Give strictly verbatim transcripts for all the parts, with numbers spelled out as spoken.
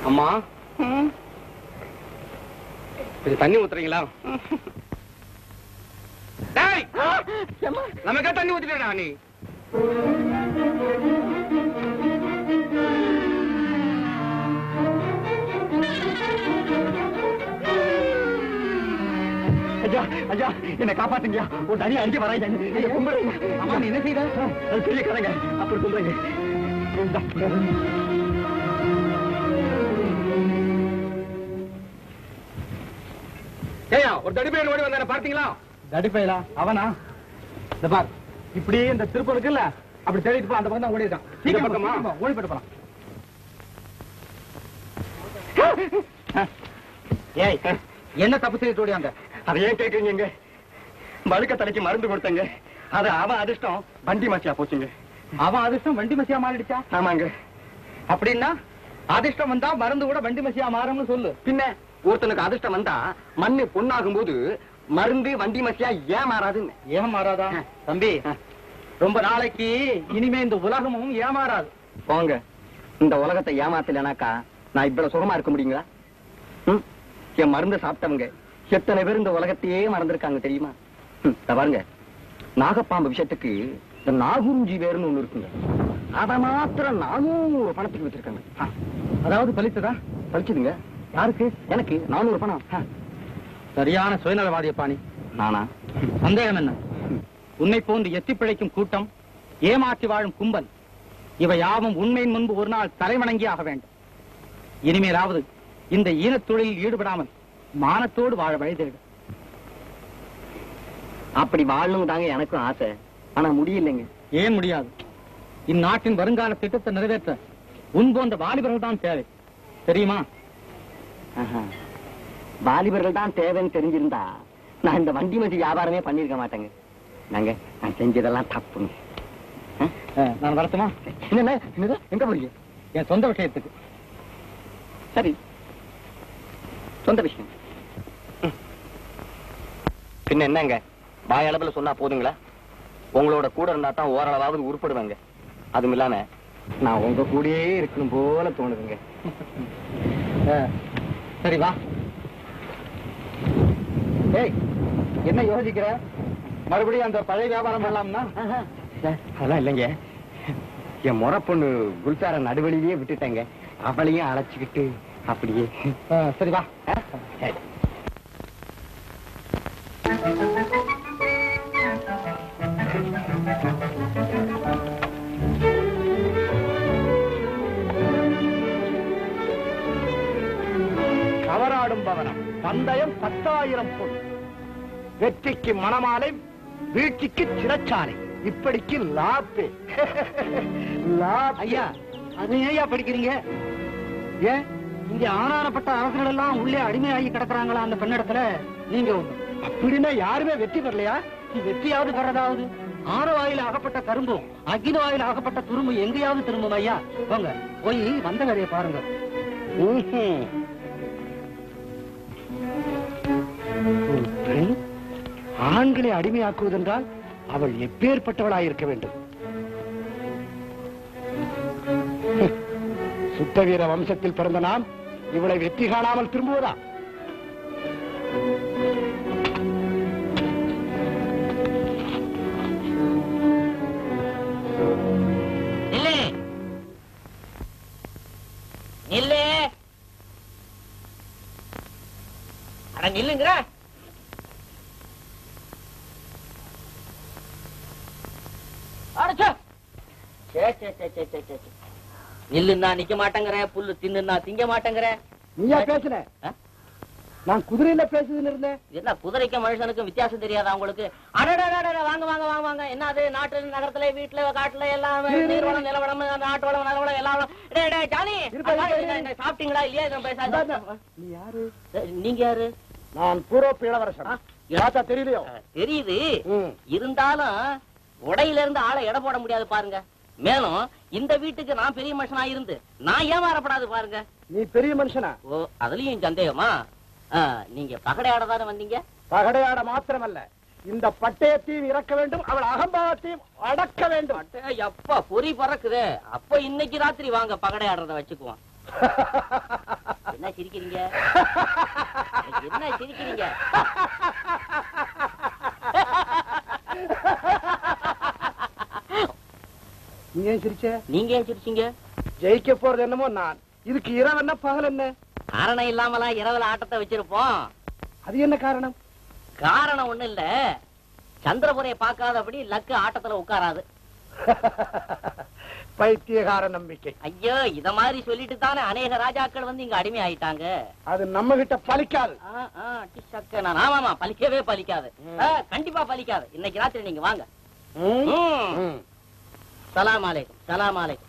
அம்மா கொஞ்சம் தண்ணி ஊத்துறீங்களா? நமக்கே தண்ணி ஊத்திட்டா நீ. ஐயா ஐயா என்ன காப்பாத்துங்க. ஒரு தனியா அடிக்க வராங்க. அம்மா நீ என்ன செய்த? அது பெரிய கதைங்க. அப்படி சொல்றீங்க. ஏயா ஒரு தடிப்பையன் ஓடி வந்தார பார்த்தீங்களா? தடிப்பையலா? அவனா? இந்த பார் இப்படி இந்த திருப்பம் இருக்குல்ல, அப்படி தேடிட்டு போ. அந்த பக்கம் தான் ஓடி இருக்கான். சீக்கிரம் பக்கமா ஓடி போட்டு போலாம். ஏய் என்ன தப்பு செய்து ஓடியாங்க? அதை ஏன் கேட்குறீங்க? வழுக்க தலைக்கு மருந்து கொடுத்தங்க. அது அவன் அதிர்ஷ்டம் வண்டி மசியா போச்சுங்க. அவன் அதிர்ஷ்டம் வண்டி மசியா மாறிடுச்சா? ஆமாங்க. அப்படின்னா அதிர்ஷ்டம் வந்தா மருந்து கூட வண்டி மசியா மாறும்னு சொல்லு. பின்ன ஒருத்தனுக்கு அதிர்ஷ்டம் வந்தா மண்ணு பொண்ணாகும் போது மருந்து வண்டி மசியா ஏன் மாறாதுன்னு. ஏன் மாறாதா? தம்பி ரொம்ப நாளைக்கு இனிமே இந்த உலகமும் ஏமாறாது. போங்க. இந்த உலகத்தை ஏமாத்தலனாக்கா நான் இவ்வளவு சுகமா இருக்க முடியுங்களா? என் மருந்து சாப்பிட்டவங்க எத்தனை பேர் இந்த உலகத்தையே மறந்துருக்காங்க தெரியுமா? பாருங்க, நாகப்பாம்பு விஷயத்துக்கு இந்த நாகுருஞ்சி வேறுன்னு ஒண்ணு இருக்குங்க. அத மாத்திரம் நானூறு பணத்துக்கு வச்சிருக்காங்க. அதாவது பலிச்சதா? பலிச்சதுங்க. யாருக்கு? எனக்கு நானூறு பணம். சரியான சுயநலவாதிய பாணி. நானா? சந்தேகம் என்ன? உன்னை போன்று எத்தி பிழைக்கும் கூட்டம், ஏமாற்றி வாழும் கும்பல், இவை யாவும் உண்மையின் முன்பு ஒரு நாள் தலைவணங்கி ஆக வேண்டும். இனிமேலாவது இந்த ஈனத் தொழிலில் ஈடுபடாமல் மானத்தோடு வாழ வழிதேடு. அப்படி வாழணும் தாங்க எனக்கும் ஆசை. ஆனா முடியலைங்க. ஏன் முடியாது? இந்நாட்டின் வருங்கால திட்டத்தை நிறைவேற்ற உன் போன்ற வாலிபர்கள் தான் தேவை. தெரியுமா? வாலிபர்கள் தான் தேவைன்னு தெரிஞ்சிருந்தா நான் இந்த வண்டி மசி வியாபாரமே பண்ணிருக்க மாட்டேங்க. நாங்க நான் செஞ்சதெல்லாம் தப்புங்க. நான் வரட்டுமா? என்ன எங்க போறீங்க? என் சொந்த விஷயத்துக்கு. சரி, சொந்த விஷயம். பின்ன என்னங்க, வாயளவுல சொன்னா போதுங்களா? உங்களோட கூட இருந்தா தான் ஓரளவாவது உருப்படுவாங்க. அதுவும் இல்லாம நான் உங்க கூடயே இருக்கணும் போல தோணுதுங்க. சரி வா. ஏய் என்ன யோசிக்கிற? மறுபடியும் அந்த பழைய வியாபாரம் பண்ணலாம்னா? அதெல்லாம் இல்லைங்க. என் முறை பொண்ணு குல்சார நடுவழியே விட்டுட்டேங்க. அவளையும் அழைச்சுக்கிட்டு அப்படியே. சரி வா. கவராடும் பவனம், பந்தயம் பத்தாயிரம் பொன், வெற்றிக்கு மணமாலை, வீழ்ச்சிக்கு சிறைச்சாலை, இப்படிக்கு லாப்பு. ஐயா அது ஏயா படிக்கிறீங்க? ஏன் இங்க ஆனானப்பட்ட அரசர்கள் எல்லாம் உள்ளே அடிமையாகி கிடக்குறாங்களா அந்த பெண்ணிடத்துல? நீங்க அப்படின்னா யாருமே வெற்றி பெறலையா? வெற்றியாவது பெறதாவது? ஆறு வாயில ஆகப்பட்ட கரும்பும் அகில வாயில ஆகப்பட்ட துரும்பு எங்கேயாவது திரும்பும். ஐயா போங்க, போய் வந்த வேலையை பாருங்க. பெண் ஆண்களை அடிமையாக்குவதென்றால் அவள் எப்பேற்பட்டவளாயிருக்க வேண்டும்? சுத்த வீர வம்சத்தில் பிறந்த நாம் இவளை வெற்றி காணாமல் திரும்புவதா? நில்லு, அட நில்லுங்கிற. நில்லுன்னா நிக்க மாட்டேங்கிற, புல்லு தின்னுன்னா திங்க மாட்டேங்கிற. நீயா பேசுன? நான் குதிரையில பேசுதுன்னு இருந்தேன். என்ன குதிரைக்கும் மனுஷனுக்கும் வித்தியாசம் தெரியாதா உங்களுக்கு? அடடா வாங்க வாங்க வாங்க வாங்க. என்ன அது நாட்டு நகரத்துல வீட்டுல காட்டுல எல்லாம் நீர்வளம் நிலவளம் நாட்டு வளம் நகவளம் எல்லாம். ஜானி சாப்பிட்டீங்களா இல்லையா? நீ யாரு? நீங்க யாரு? நான் பூரோப்பு இளவரசன். தெரியலையோ? தெரியுது. இருந்தாலும் உடையில இருந்து ஆளை எடை போட முடியாது பாருங்க. மேலும் இந்த வீட்டுக்கு நான் பெரிய மனுஷனா இருந்து நான் ஏமாறப்படாது பாருங்க. நீ பெரிய மனுஷனா? ஓ அதுலயும் சந்தேகமா? நீங்க பகடையாட தானே வந்தீங்க? பகடையாட மாத்திரமல்ல, இந்த பட்டயத்தையும் இறக்க வேண்டும், அவள் அகம்பாவத்தையும் அடக்க வேண்டும். எப்ப பொறி பறக்குது அப்ப இன்னைக்கு ராத்திரி வாங்க பகடையாடுறத வச்சுக்குவோம். என்ன சிரிக்கிறீங்க? என்ன சிரிக்கிறீங்க? நீங்க ஏன் சிரிச்ச? நீங்க ஏன் சிரிச்சீங்க? ஜெயிக்க போறது என்னமோ நான். இதுக்கு இரவு என்ன பகல் என்ன? காரணம் இல்லாமலாம் இரவுல ஆட்டத்தை வச்சிருப்போம். அது என்ன காரணம்? காரணம் ஒண்ணு இல்ல, சந்திரபுரையை பார்க்காதபடி லக்கு ஆட்டத்துல உட்காராது. பைத்தியகார நம்பிக்கை. ஐயோ, இத மாதிரி சொல்லிட்டு தானே அநேக ராஜாக்கள் வந்து இங்க அடிமை ஆயிட்டாங்க. அது நம்ம கிட்ட பலிக்காது. ஆமாமா, பலிக்கவே பலிக்காது. கண்டிப்பா பலிக்காது. இன்னைக்கு ராத்திரி நீங்க வாங்க. சலாம் அலைக்கும். சலாம் அலைக்கும்.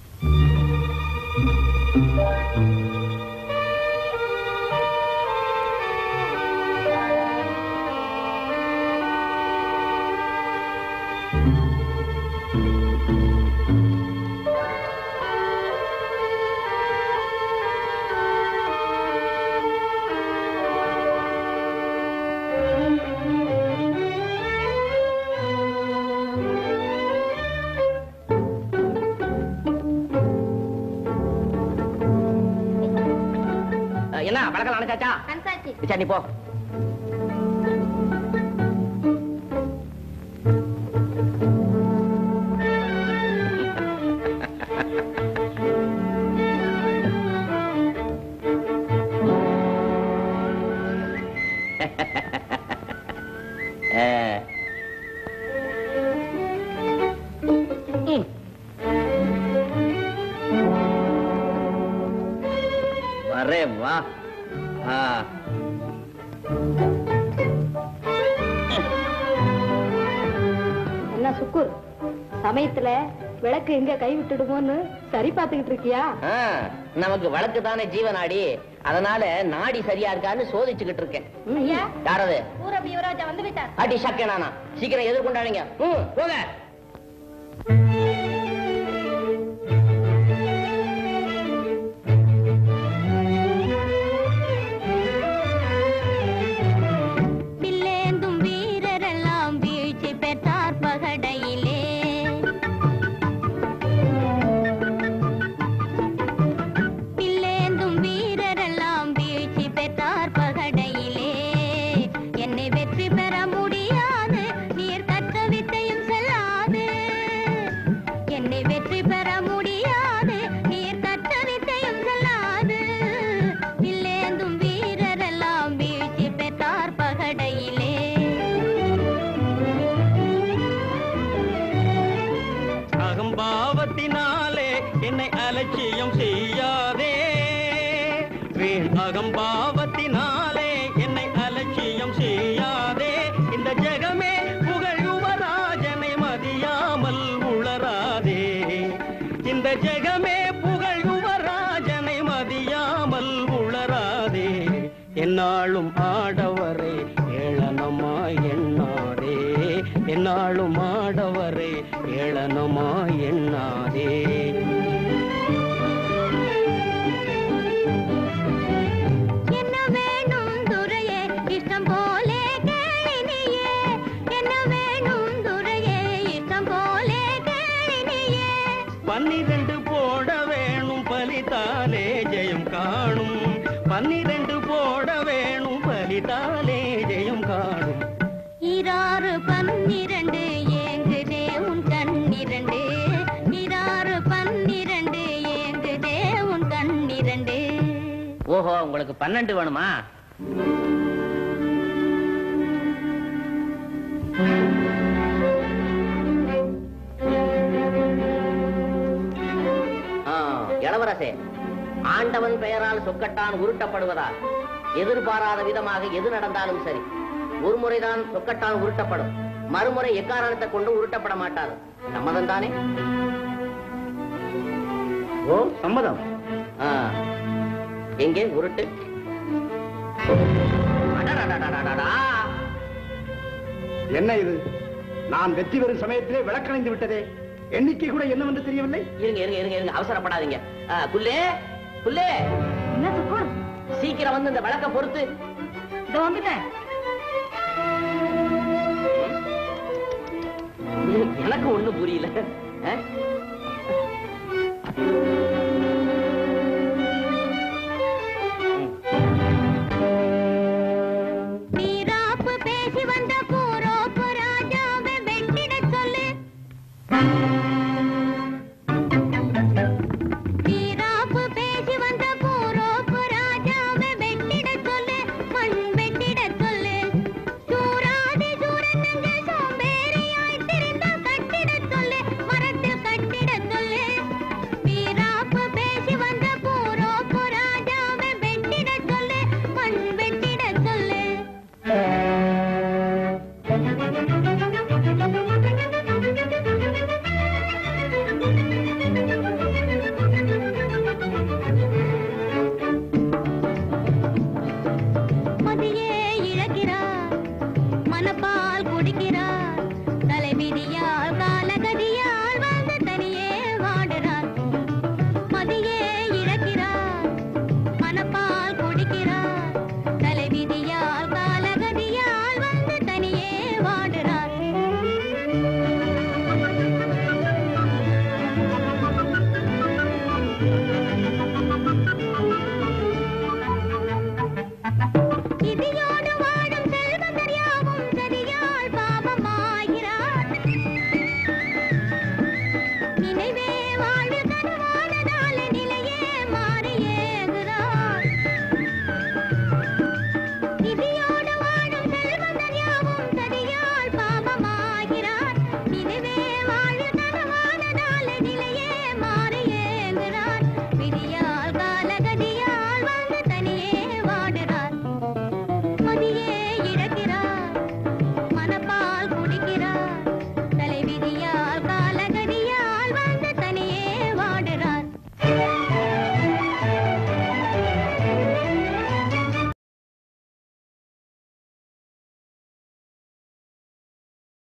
என்ன பழக்கம் அனுச்சாச்சா? சரி போ. அரே வா. என்ன சுக்குர், சமயத்துல விளக்கு எங்க கை விட்டுடுமோன்னு சரி பாத்துக்கிட்டு இருக்கியா? நமக்கு விளக்கு தானே ஜீவநாடி, அதனால நாடி சரியா இருக்கான்னு சோதிச்சுக்கிட்டு இருக்கேன். யாரது? ஊரபி யுவராஜா வந்து விட்டார். அடி சக்கேனானா, சீக்கிரம் எதிர்கொண்டாடுங்க. போங்க. அலட்சியம் செய்யாதே, அகம்பாவத்தினாலே என்னை அலட்சியம் செய்யாதே. இந்த ஜெகமே புகழ் யுவராஜனை மதியாமல் உளராதே. இந்த ஜெகமே புகழ் யுவராஜனை மதியாமல் உளராதே. என்னாலும் ஆடவரை ஏளனமாய் எண்ணாதே. என்னாலும் ஆடவரை ஏளனமாய் எண்ணாதே. பன்னிரண்டு போட வேணும் பலித்தாலே ஜெயம் காணும். பன்னிரண்டு போட வேணும் பலித்தாலே ஜெயம் காணும். இராறு பன்னிரண்டு ஏங்குதே உன் கண்ணிரண்டு. இராறு பன்னிரண்டு ஏங்குதே உன் கண்ணிரண்டு. ஓஹோ, உங்களுக்கு பன்னெண்டு வேணுமா? இளவரசே, ஆண்டவன் பெயரால் சொக்கட்டான் உருட்டப்படுவதால் எதிர்பாராத விதமாக எது நடந்தாலும் சரி, ஒரு முறைதான் சொக்கட்டான் உருட்டப்படும். மறுமுறை எக்காரணத்தை கொண்டு உருட்டப்பட மாட்டார். சம்மதம் தானே? ஓ, சம்மதம். எங்கே உருட்டு? என்ன இது? நான் வெற்றி பெறும் சமயத்திலே விளக்கணைந்து விட்டதே. எண்ணிக்கை கூட என்னவென்று தெரியவில்லை. இருங்க இருங்க இருங்க இருங்க, அவசரப்படாதீங்க. குல்லே குல்லே, என்ன சுக்குர், சீக்கிரம் வந்து இந்த விளக்க பொறுத்து. இதோ வந்துட்டேன். எனக்கு ஒண்ணும் புரியல.